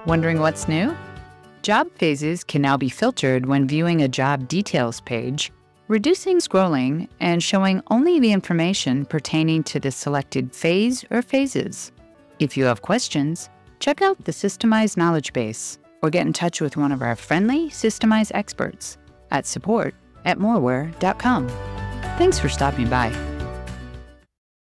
Wondering what's new? Job phases can now be filtered when viewing a job details page, reducing scrolling and showing only the information pertaining to the selected phase or phases. If you have questions, check out the Systemized Knowledge Base or get in touch with one of our friendly Systemized experts at support@moraware.com. Thanks for stopping by.